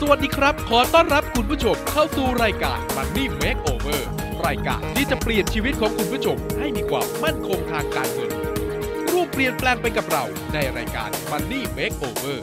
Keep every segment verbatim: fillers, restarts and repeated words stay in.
วัสดีครับขอต้อนรับคุณผู้ชมเข้าสู่รายการ Money Makeover รายการที่จะเปลี่ยนชีวิตของคุณผู้ชมให้มีความมั่นคงทางการเงินร่วมเปลี่ยนแปลงไปกับเราในรายการ Money Makeover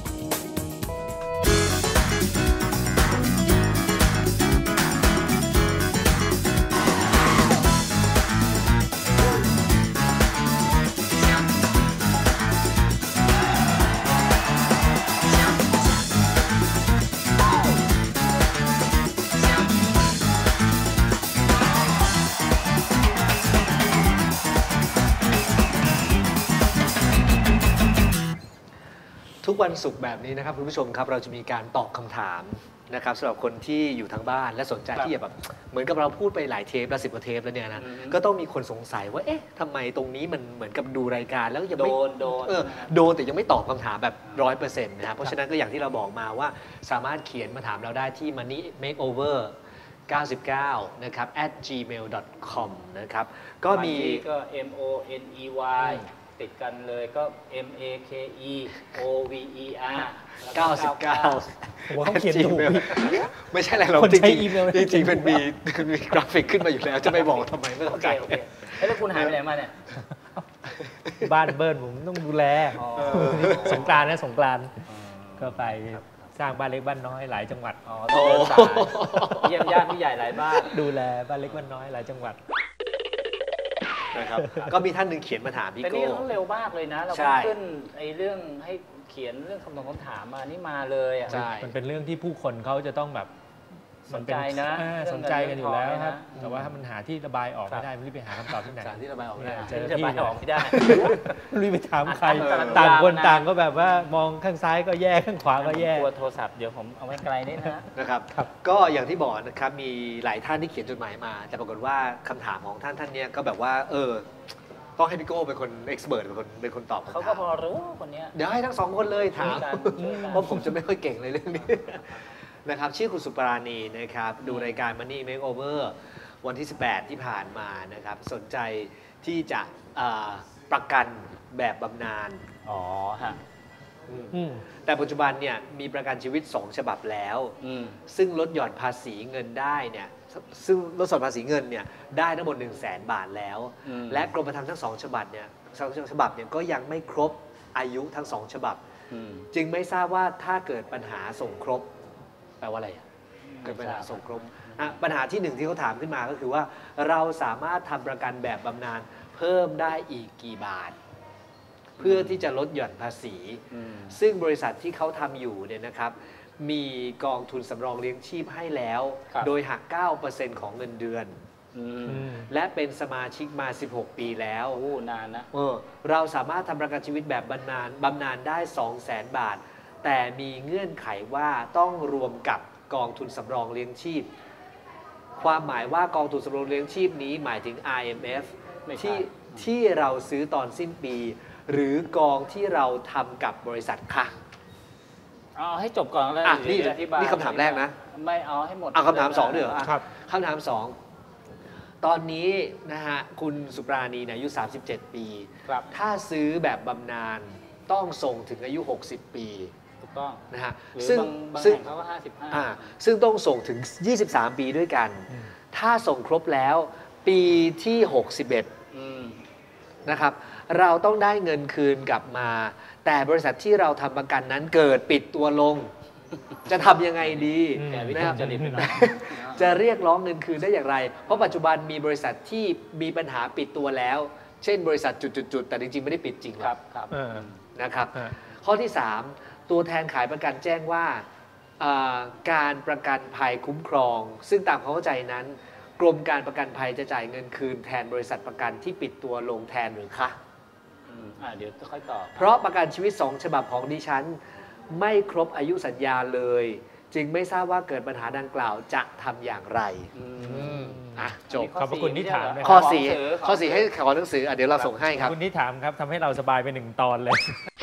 ทุกวันศุกร์แบบนี้นะครับคุณผู้ชมครับเราจะมีการตอบคำถามนะครับสำหรับคนที่อยู่ทางบ้านและสนใจที่จะแบบเหมือนกับเราพูดไปหลายเทปแล้วสิบกว่าเทปแล้วเนี่ยนะก็ต้องมีคนสงสัยว่าเอ๊ะทำไมตรงนี้มันเหมือนกับดูรายการแล้วยังไม่โดนโดนเออโดนแต่ยังไม่ตอบคำถามแบบร้อยเปอร์เซ็นต์นะครับเพราะฉะนั้นก็อย่างที่เราบอกมาว่าสามารถเขียนมาถามเราได้ที่ money makeover เก้าสิบเก้านะครับ at gmail dot com นะครับก็มีก็ m o n e yติดกันเลยก็ m a k e o v e r เก้าสิบเก้าผมว่าเขาเขียนถูกไม่ใช่อะไรหรอกจริงๆจริงๆมันมีมีกราฟิกขึ้นมาอยู่แล้วจะไม่บอกทำไมไม่เข้าใจโอเคแล้วคุณหายไปไหนมาเนี่ยบ้านเบิร์นผมต้องดูแลสงกรานต์นะสงกรานต์ก็ไปสร้างบ้านเล็กบ้านน้อยหลายจังหวัดอ๋อต้องเดินสายเยี่ยมญาติผู้ใหญ่หลายบ้านดูแลบ้านเล็กบ้านน้อยหลายจังหวัดนะครับก็มีท่านหนึ่งเขียนมาถามพี่โก้แต่นี่ต้องเร็วมากเลยนะเราขึ้นไอ้เรื่องให้เขียนเรื่องคำตอบคำถามมานี่มาเลยอ่ะมันเป็นเรื่องที่ผู้คนเขาจะต้องแบบสนใจนะสนใจกันอยู่แล้วครับแต่ว่าถ้ามันหาที่ระบายออกไม่ได้ไม่รู้ไปหาคำตอบที่ไหนที่ระบายออกไม่ได้เจอที่ระบายออกไม่ได้ไม่รู้ไปถามใครต่างคนต่างก็แบบว่ามองข้างซ้ายก็แย่ข้างขวาก็แย่กลัวโทรศัพท์เดี๋ยวผมเอาไว้ไกลนิดนะนะครับก็อย่างที่บอกนะครับมีหลายท่านที่เขียนจดหมายมาแต่ปรากฏว่าคำถามของท่านท่านนี้ก็แบบว่าเออต้องให้พี่โก้เป็นคนเอ็กซ์เพิร์ทเป็นคนเป็นคนตอบเขาก็พอรู้คนนี้เดี๋ยวให้ทั้งสองคนเลยถามเพราะผมจะไม่ค่อยเก่งเลยเรื่องนี้นะครับชื่อคุณสุปราณีนะครับดูรายการ Money Makeover วันที่สิบแปดที่ผ่านมานะครับสนใจที่จะประกันแบบบำนาญอ๋อฮะแต่ปัจจุบันเนี่ยมีประกันชีวิตสองฉบับแล้วซึ่งลดหย่อนภาษีเงินได้เนี่ยซึ่งลดหย่อนภาษีเงินเนี่ยได้ทั้งหมด หนึ่งแสน บาทแล้วและกรมธรรม์ทั้งสองฉบับเนี่ยสองฉบับเนี่ยก็ยังไม่ครบอายุทั้งสองฉบับจึงไม่ทราบว่าถ้าเกิดปัญหาส่งครบแปลว่าอะไรเกิดปัญหาส่งครบปัญหาที่หนึ่งที่เขาถามขึ้นมาก็คือว่าเราสามารถทำประกันแบบบำนาญเพิ่มได้อีกกี่บาทเพื่อที่จะลดหย่อนภาษีซึ่งบริษัทที่เขาทำอยู่เนี่ยนะครับมีกองทุนสำรองเลี้ยงชีพให้แล้วโดยหัก เก้าเปอร์เซ็นต์ ของเงินเดือนและเป็นสมาชิกมาสิบหกปีแล้วโอ้นานนะเออเราสามารถทำประกันชีวิตแบบบำนาญบำนาญได้ สองแสน บาทแต่มีเงื่อนไขว่าต้องรวมกับกองทุนสำรองเลี้ยงชีพความหมายว่ากองทุนสำรองเลี้ยงชีพนี้หมายถึง อาร์ เอ็ม เอฟ ที่ที่เราซื้อตอนสิ้นปีหรือกองที่เราทำกับบริษัทค่ะเอาให้จบก่อนแล้วนี่นี่คำถามแรกนะไม่เอาให้หมดเอาคำถามสองเดี๋ยวครับคำถามสองตอนนี้นะฮะคุณสุปราณีอายุสามสิบเจ็ดปีถ้าซื้อแบบบำนาญต้องส่งถึงอายุหกสิบปีถูกต้องนะฮะซึ่งบางแห่งเขาก็ห้าสิบห้าซึ่งต้องส่งถึงยี่สิบสามปีด้วยกันถ้าส่งครบแล้วปีที่หกสิบเอ็ดนะครับเราต้องได้เงินคืนกลับมาแต่บริษัทที่เราทำประกันนั้นเกิดปิดตัวลงจะทำยังไงดีนะครับจะเรียกร้องเงินคืนได้อย่างไรเพราะปัจจุบันมีบริษัทที่มีปัญหาปิดตัวแล้วเช่นบริษัทจุดๆแต่จริงๆไม่ได้ปิดจริงหรอกนะครับข้อที่สามตัวแทนขายประกันแจ้งว่าการประกันภัยคุ้มครองซึ่งตามความเข้าใจนั้นกรมการประกันภัยจะจ่ายเงินคืนแทนบริษัทประกันที่ปิดตัวลงแทนหรือคะเดี๋ยวค่อยตอบเพราะประกันชีวิตสองฉบับของดิฉันไม่ครบอายุสัญญาเลยจึงไม่ทราบว่าเกิดปัญหาดังกล่าวจะทำอย่างไรอ่ะจบขอบคุณที่ถามข้อสี่ข้อสี่ให้ขอหนังสือเดี๋ยวเราส่งให้ครับคุณที่ถามครับทำให้เราสบายไปหนึ่งตอนเลย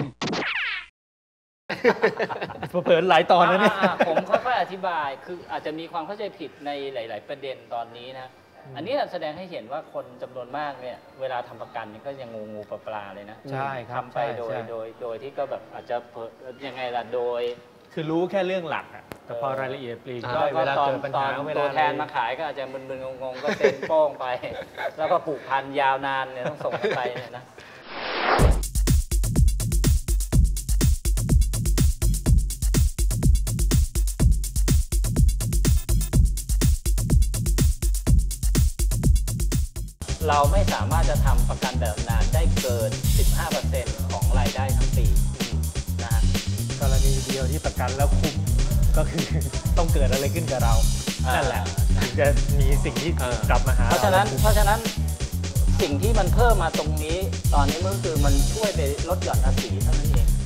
เผลอหลายตอนนะเนี่ยผมค่อยๆอธิบายคืออาจจะมีความเข้าใจผิดในหลายๆประเด็นตอนนี้นะ อันนี้แสดงให้เห็นว่าคนจำนวนมากเนี่ยเวลาทำประกันนี่ก็ยังงูงูปลาๆเลยนะใช่ครับทำไปโดยโดยโดยที่ก็แบบอาจจะยังไงล่ะโดยคือรู้แค่เรื่องหลักอะแต่พอรายละเอียดปลีกย่อยก็เวลาตอนเกิดปัญตอหาน เวลาตัวอะไรแทนมาขายก็อาจจะมึนๆงงๆก็เซ็นโป้งไป แล้วก็ผูกพันยาวนานเนี่ยต้องส่งไปเนี่ยนะเราไม่สามารถจะทำประกันแบบนานได้เกิน สิบห้าเปอร์เซ็นต์ ของรายได้ทั้งปีนะฮะกรณีเดียวที่ประกันแล้วคุ้มก็คือ ต้องเกิดอะไรขึ้นกับเราอ่านั่นั่นแหละถึงจะมีสิ่งที่เออกลับมาหาเพราะฉะนั้นเราเพราะฉะนั้นสิ่งที่มันเพิ่มมาตรงนี้ ตอนนี้มันก็คือมันช่วยไปลดหย่อนภาษีเท่านั้นเอง